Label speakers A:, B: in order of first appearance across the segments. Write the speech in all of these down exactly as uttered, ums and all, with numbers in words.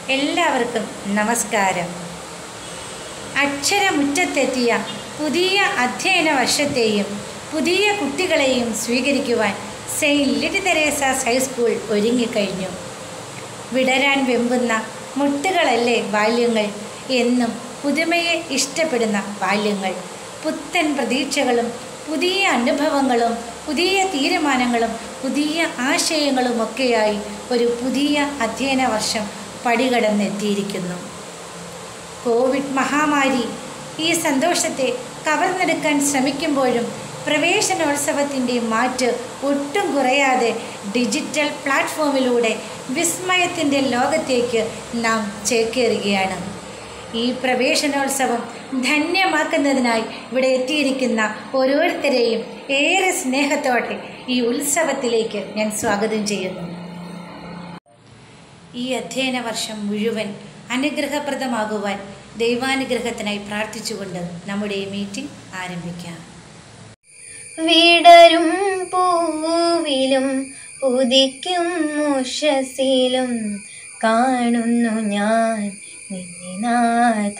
A: എല്ലാവർക്കും നമസ്കാരം. അക്ഷരമുറ്റത്തെത്തിയ പുതിയ അധ്യയന വർഷത്തെയും പുതിയ കുട്ടികളെയും സ്വീകരിക്കുവാൻ സെയിൻറ്റ് ലിറ്റി തെരേസാസ് ഹൈസ്കൂൾ ഒരുങ്ങിക്കഴിഞ്ഞു. വിടരാൻ വെമ്പുന്ന മുട്ടുകളല്ലേ ബാല്യങ്ങൾ, എന്നും പുതുമയെ ഇഷ്ടപ്പെടുന്ന ബാല്യങ്ങൾ. പുത്തൻ പ്രതീക്ഷകളും പുതിയ അനുഭവങ്ങളും പുതിയ തീരുമാനങ്ങളും പുതിയ ആശയങ്ങളുമൊക്കെയായി ഒരു പുതിയ അധ്യയന വർഷം പടികടന്നെത്തിയിരിക്കുന്നു. കോവിഡ് മഹാമാരി ഈ സന്തോഷത്തെ കവർന്നെടുക്കാൻ ശ്രമിക്കുമ്പോഴും പ്രവേശനോത്സവത്തിൻ്റെ മാറ്റ് ഒട്ടും കുറയാതെ ഡിജിറ്റൽ പ്ലാറ്റ്ഫോമിലൂടെ വിസ്മയത്തിൻ്റെ ലോകത്തേക്ക് നാം ചേക്കേറുകയാണ്. ഈ പ്രവേശനോത്സവം ധന്യമാക്കുന്നതിനായി ഇവിടെ എത്തിയിരിക്കുന്ന ഓരോരുത്തരെയും ഏറെ സ്നേഹത്തോടെ ഈ ഉത്സവത്തിലേക്ക് ഞാൻ സ്വാഗതം ചെയ്യുന്നു. ഈ അധ്യയന വർഷം മുഴുവൻ അനുഗ്രഹപ്രദമാകുവാൻ ദൈവാനുഗ്രഹത്തിനായി പ്രാർത്ഥിച്ചുകൊണ്ട് നമ്മുടെ ഈ മീറ്റിംഗ് ആരംഭിക്കാം.
B: വിടരും പൂവിലും ഉദിക്കും ഉഷസ്സിലും കാണുന്നു ഞാൻ നിന്നെ നാഥ.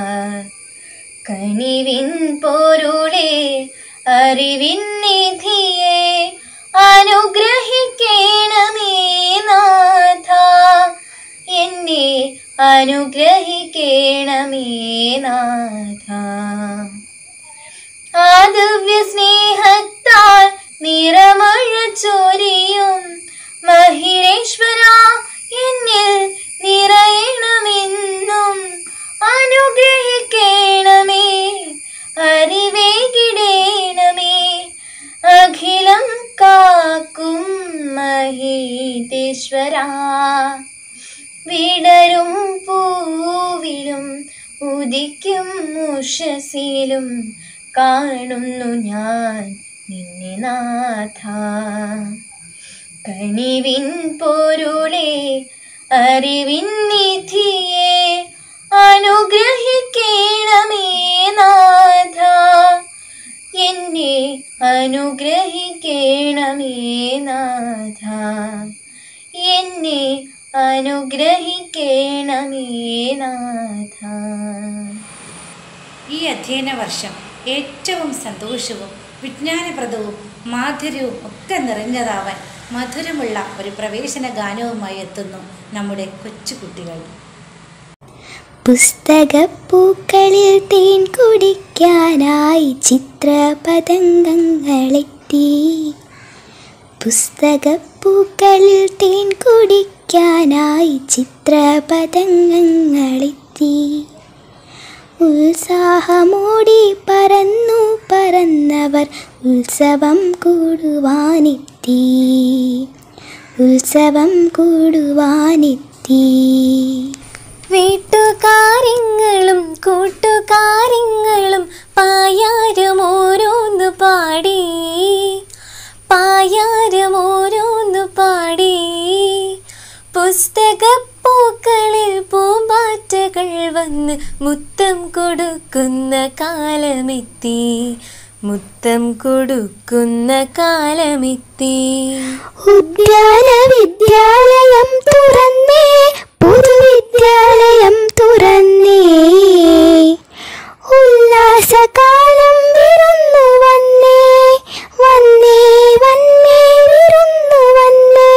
B: കനിവിൻ പൊരുളേ അറിവിൻ നിധിയെ അനുഗ്രഹിക്കണമേ നാഥ. എന്നെ അനുഗ്രഹിക്കണമേ നാഥ. ആ ദിവ്യ സ്നേഹത്താൽ നിറമഴ ചൊരിയും മഹിരേശ്വര എന്നിൽ നിറയണമെന്നും അനുഗ്രഹിക്കണമേ അറിവേകിടേണമേ. അഖിലം കാക്കും മഹീതേശ്വര. വിടരും പൂവിലും ഉദിക്കും ഉഷസ്സിലും കാണുന്നു ഞാൻ നിന്നെ നാഥ. കനിവിൻ പൊരുളേ അറിവിൻ നിധിയെ അനുഗ്രഹിക്കണമേ നാഥ. എന്നെ അനുഗ്രഹിക്കണമേ നാഥ. എന്നെ അനുഗ്രഹിക്കണമേ നാഥ.
A: ഈ അധ്യയന വർഷം ഏറ്റവും സന്തോഷവും വിജ്ഞാനപ്രദവും മാധുര്യവും ഒക്കെ നിറഞ്ഞതാവാൻ മധുരമുള്ള ഒരു പ്രവേശന ഗാനവുമായി എത്തുന്നു നമ്മുടെ കൊച്ചുകുട്ടികൾ.
C: പുസ്തകപ്പൂക്കളിൽ തേൻ കുടിക്കാനായി ചിത്രപതംഗങ്ങളെത്തി. പുസ്തകപ്പൂക്കളിൽ തേൻ കുടിക്കാനായി ചിത്രപതംഗങ്ങളെത്തി. ഉത്സാഹമോടി പറന്നു പറന്നവർ ഉത്സവം കൂടുവാനെത്തി. ഉത്സവം കൂടുവാനെത്തി.
B: വീട്ടുകാര്യങ്ങളും കൂട്ടുകാര്യങ്ങളും പായാരമോരോന്നു പാടി. പായാരമോരോന്നു പാടി. പുസ്തകപ്പൂക്കളിൽ പൂമ്പാറ്റകൾ വന്ന് മുത്തം കൊടുക്കുന്ന കാലമെത്തി. മുത്തം കൊടുക്കുന്ന കാലമെത്തി.
C: ഉദ്യാന വിദ്യാലയം തുറന്നേ, പൊതുവിദ്യാലയം തുറന്നേ. ഉല്ലാസകാലം വിരുന്നു വന്നേ, വന്നേ വന്നേ വിരുന്നു വന്നേ.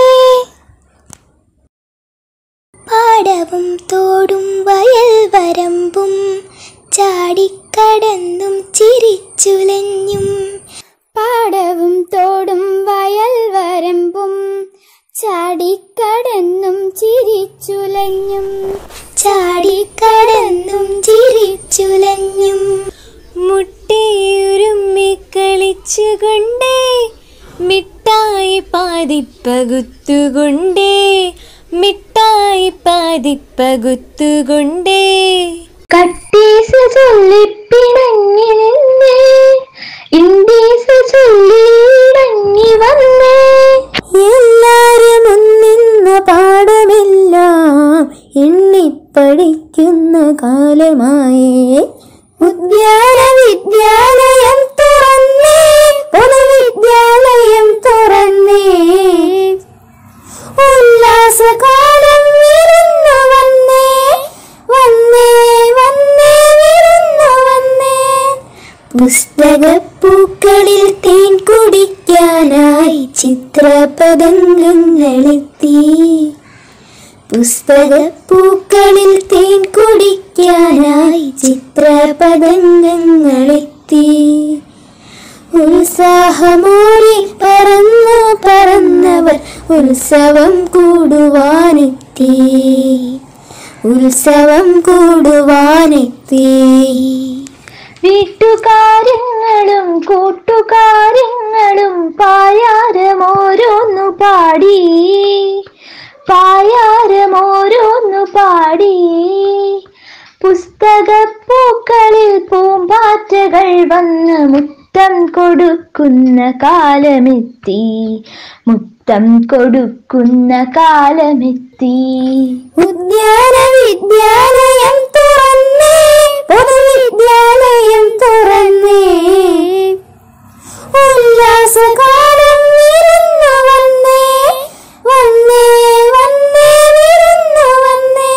C: പാടവും തോടും വയൽ വരമ്പും ചാടിക്കടന്നും ചിരിച്ചുലഞ്ഞും. പാടവും തോടും വയൽ വരമ്പും ചാടിക്കടന്നും ചിരിച്ചുലഞ്ഞും. ചാടിക്കടന്നും ചിരിച്ചുലഞ്ഞും.
B: മുട്ടയുരുമ്മി കളിച്ചുകൊണ്ടേ മിഠായി പാതിപ്പകുത്തുകൊണ്ടേ. മിഠായി പാതിപ്പകുത്തുകൊണ്ടേ.
C: കട്ടീസ് ചൊല്ലിപ്പിണങ്ങി നിന്നേ, ഇണ്ടീസ് ചൊല്ലിടങ്ങി വന്നേ.
B: എല്ലാരും ഒന്നിന്ന പാഠമെല്ലാം എണ്ണിപ്പടിക്കുന്ന കാലമായേ.
C: ഉദ്യാന വിദ്യാലയം തുറന്നേ, പൊതുവിദ്യാലയം തുറന്നേ. ഉല്ലാസകാലം വിരുന്നു വന്നേ, ചിത്രപതംഗങ്ങളെത്തി. പുസ്തകപ്പൂക്കളിൽ തേൻ കുടിക്കാനായി ചിത്രപതംഗങ്ങളെത്തി. ഉത്സാഹമോടെ പറന്നു പറന്നവർ ഉത്സവം കൂടുവാനെത്തി. ഉത്സവം കൂടുവാനെത്തി. വീട്ടുകാര്യങ്ങളും കൂട്ടുകാര്യങ്ങളും പായാരമോരോന്നു പാടി. പായാരമോരോന്നു പാടി. പുസ്തകപ്പൂക്കളിൽ പൂമ്പാറ്റകൾ വന്ന് മുത്തം കൊടുക്കുന്ന കാലമെത്തി. മുത്തം കൊടുക്കുന്ന കാലമെത്തി. ഉദ്യാന വിദ്യാലയം തുറന്നേ, പൊതുവിദ്യാലയം തുറന്നേ. ഉല്ലാസകാലം വിരുന്നു വന്നേ, വന്നേ വന്നേ വിരുന്നു വന്നേ.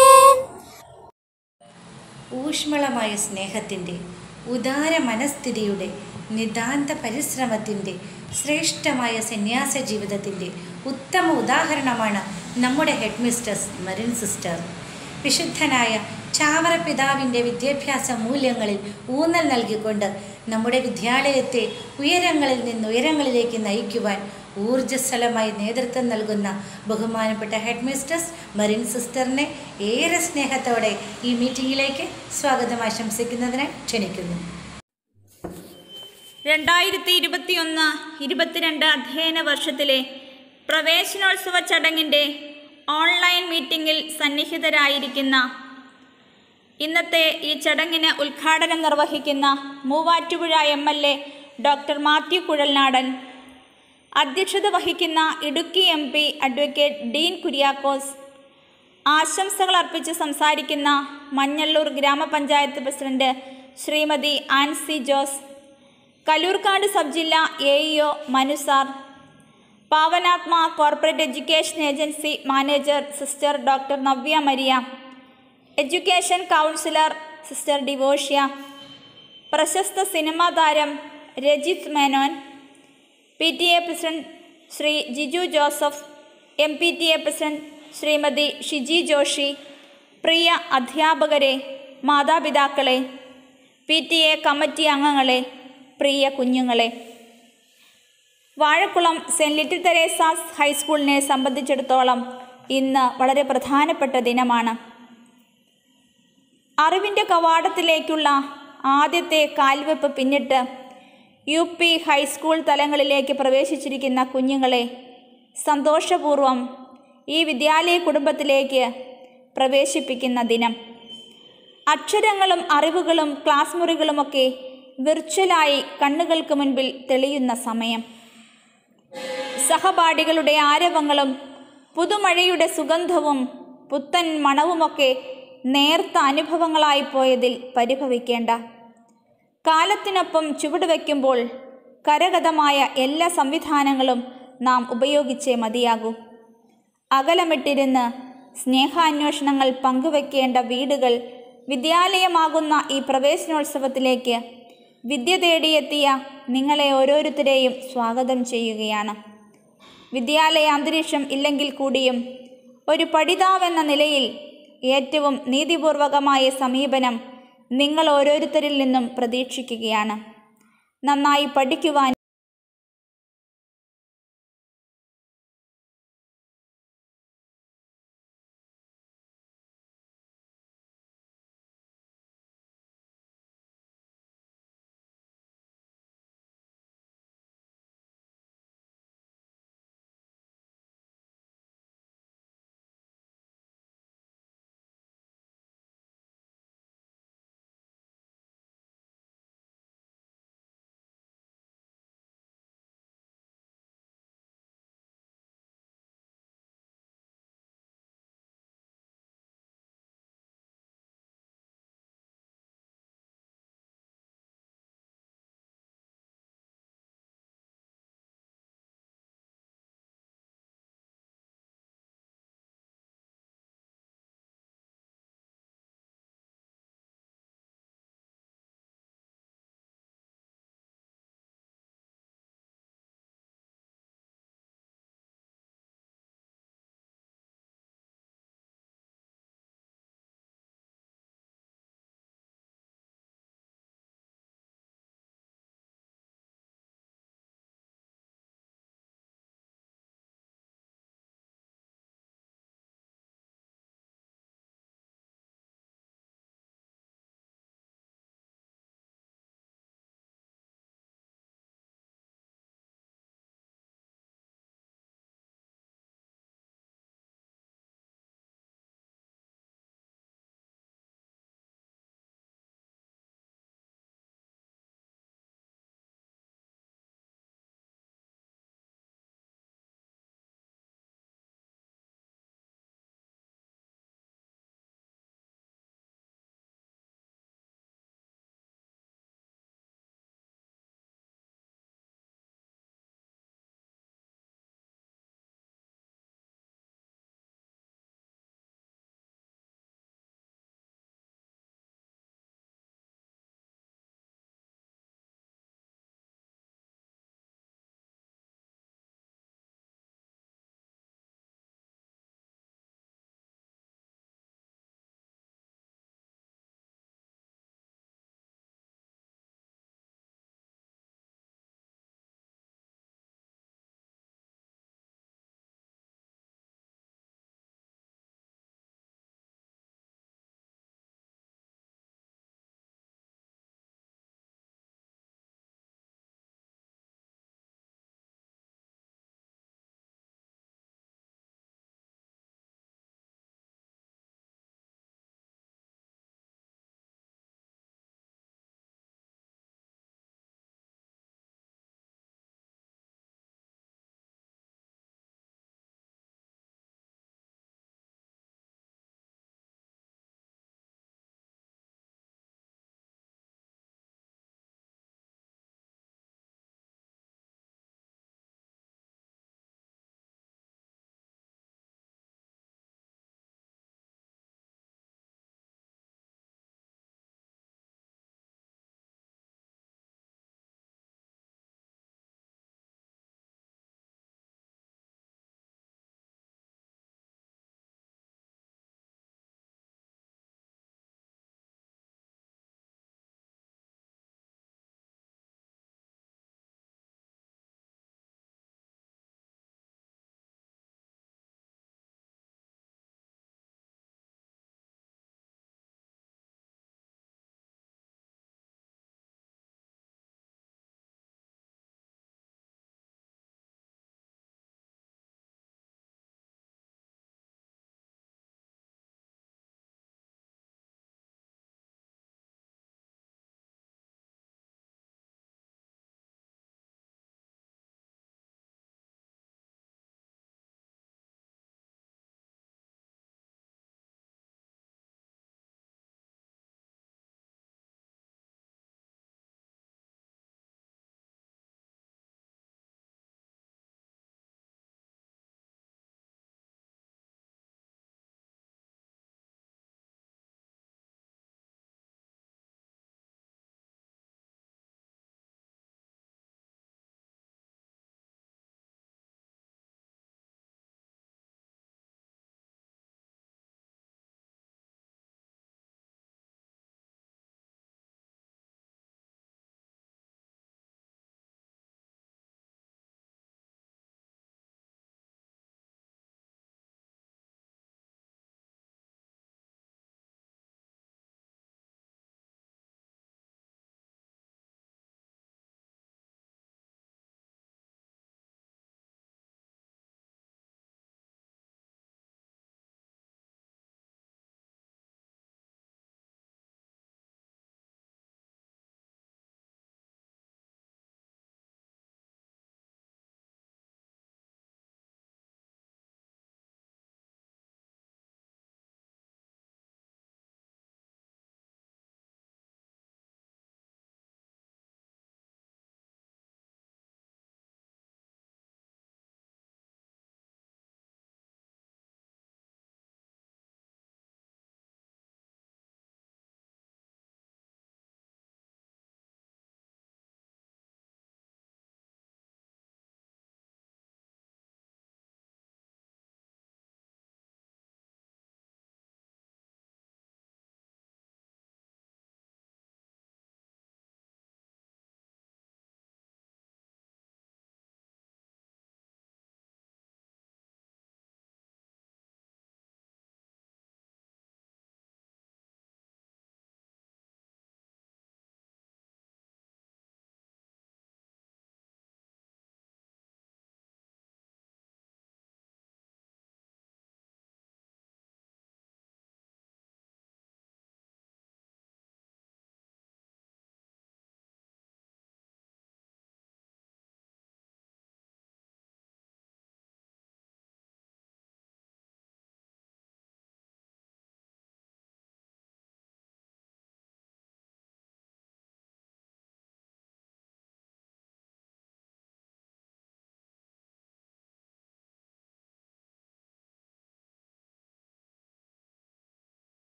A: ഊഷ്മളമായ സ്നേഹത്തിൻ്റെ, ഉദാര മനസ്ഥിതിയുടെ, നിതാന്ത പരിശ്രമത്തിൻ്റെ, ശ്രേഷ്ഠമായ സന്യാസ ജീവിതത്തിൻ്റെ ഉത്തമ ഉദാഹരണമാണ് നമ്മുടെ ഹെഡ് മിസ്റ്റേഴ്സ് മരിൻ സിസ്റ്റർ. വിശുദ്ധനായ ചാവറ പിതാവിൻ്റെ വിദ്യാഭ്യാസ മൂല്യങ്ങളിൽ ഊന്നൽ നൽകിക്കൊണ്ട് നമ്മുടെ വിദ്യാലയത്തെ ഉയരങ്ങളിൽ നിന്ന് ഉയരങ്ങളിലേക്ക് നയിക്കുവാൻ ഊർജ്ജസ്വലമായി നേതൃത്വം നൽകുന്ന ബഹുമാനപ്പെട്ട ഹെഡ് മിസ്റ്റേഴ്സ് മരിൻ സിസ്റ്ററിനെ ഏറെ സ്നേഹത്തോടെ ഈ മീറ്റിങ്ങിലേക്ക് സ്വാഗതം ആശംസിക്കുന്നതിനായി ക്ഷണിക്കുന്നു.
D: രണ്ടായിരത്തി ഇരുപത്തിയൊന്ന് ഇരുപത്തിരണ്ട് അധ്യയന വർഷത്തിലെ പ്രവേശനോത്സവ ചടങ്ങിൻ്റെ ഓൺലൈൻ മീറ്റിംഗിൽ സന്നിഹിതരായിരിക്കുന്ന ഇന്നത്തെ ഈ ചടങ്ങിന് ഉദ്ഘാടനം നിർവഹിക്കുന്ന Muvattupuzha M L A doctor Mathew Kuzhalnadan, അധ്യക്ഷത വഹിക്കുന്ന Idukki M P advocate Dean Kuriakose, ആശംസകൾ അർപ്പിച്ച് സംസാരിക്കുന്ന മഞ്ഞള്ളൂർ ഗ്രാമപഞ്ചായത്ത് പ്രസിഡന്റ് ശ്രീമതി ആൻസി ജോസ്, കലൂർക്കാട് സബ് ജില്ലാ എ ഇ ഒ മനുസാർ, Pavanatma corporate education agency manager sister doctor Navya Maria, education counsellor sister Divoshya, പ്രശസ്ത സിനിമാ താരം Rajith Menon, P T A president Shri Jiju Joseph, M P T A president Shrimati Shiji Joshy, പ്രിയ അധ്യാപകരെ, മാതാപിതാക്കളെ, പി ടി എ കമ്മിറ്റി അംഗങ്ങളെ, പ്രിയ കുഞ്ഞുങ്ങളെ, വാഴക്കുളം സെൻറ്റ് ലിറ്റിൽ തെരേസാസ് ഹൈസ്കൂളിനെ സംബന്ധിച്ചിടത്തോളം ഇന്ന് വളരെ പ്രധാനപ്പെട്ട ദിനമാണ്. അറിവിൻ്റെ കവാടത്തിലേക്കുള്ള ആദ്യത്തെ കാൽവെപ്പ് പിന്നിട്ട് യു പി ഹൈസ്കൂൾ തലങ്ങളിലേക്ക് പ്രവേശിച്ചിരിക്കുന്ന കുഞ്ഞുങ്ങളെ സന്തോഷപൂർവം ഈ വിദ്യാലയ കുടുംബത്തിലേക്ക് പ്രവേശിപ്പിക്കുന്ന ദിനം. അക്ഷരങ്ങളും അറിവുകളും ക്ലാസ് മുറികളുമൊക്കെ വിർച്വലായി കണ്ണുകൾക്ക് മുൻപിൽ തെളിയുന്ന സമയം. സഹപാഠികളുടെ ആരവങ്ങളും പുതുമഴയുടെ സുഗന്ധവും പുത്തൻ മണവുമൊക്കെ നേർത്ത അനുഭവങ്ങളായി പോയതിൽ പരിഭവിക്കേണ്ട. കാലത്തിനൊപ്പം ചുവടുവെക്കുമ്പോൾ കരഗതമായ എല്ലാ സംവിധാനങ്ങളും നാം ഉപയോഗിച്ചേ മതിയാകൂ. അകലമിട്ടിരുന്ന് സ്നേഹാന്വേഷണങ്ങൾ പങ്കുവെക്കേണ്ട വീടുകൾ വിദ്യാലയമാകുന്ന ഈ പ്രവേശനോത്സവത്തിലേക്ക് വിദ്യ തേടിയെത്തിയ നിങ്ങളെ ഓരോരുത്തരെയും സ്വാഗതം ചെയ്യുകയാണ്. വിദ്യാലയ അന്തരീക്ഷം ഇല്ലെങ്കിൽ കൂടിയും ഒരു പഠിതാവെന്ന നിലയിൽ ഏറ്റവും നീതിപൂർവകമായ സമീപനം നിങ്ങൾ ഓരോരുത്തരിൽ നിന്നും പ്രതീക്ഷിക്കുകയാണ്. നന്നായി പഠിക്കുവാൻ